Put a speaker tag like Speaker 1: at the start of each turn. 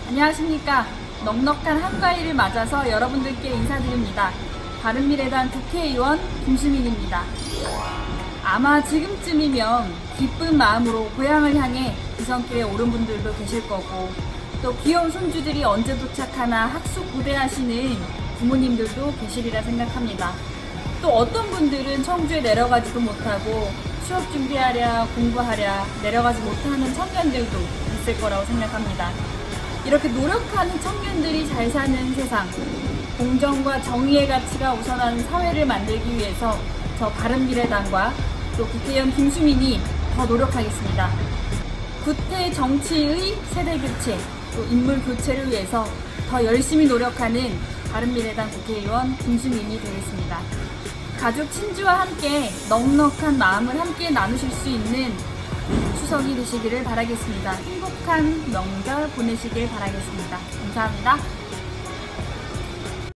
Speaker 1: 안녕하십니까. 넉넉한 한가위를 맞아서 여러분들께 인사드립니다. 바른미래당 국회의원 김수민입니다. 아마 지금쯤이면 기쁜 마음으로 고향을 향해 기선길에 오른 분들도 계실 거고, 또 귀여운 손주들이 언제 도착하나 학수고대하시는 부모님들도 계시리라 생각합니다. 또 어떤 분들은 청주에 내려가지도 못하고 취업 준비하랴 공부하랴 내려가지 못하는 청년들도 있을 거라고 생각합니다. 이렇게 노력하는 청년들이 잘 사는 세상, 공정과 정의의 가치가 우선하는 사회를 만들기 위해서 저 바른미래당과 또 국회의원 김수민이 더 노력하겠습니다. 구태 정치의 세대교체, 또 인물교체를 위해서 더 열심히 노력하는 바른미래당 국회의원 김수민이 되겠습니다. 가족 친지와 함께 넉넉한 마음을 함께 나누실 수 있는 추석이 되시기를 바라겠습니다. 행복한 명절 보내시길 바라겠습니다. 감사합니다.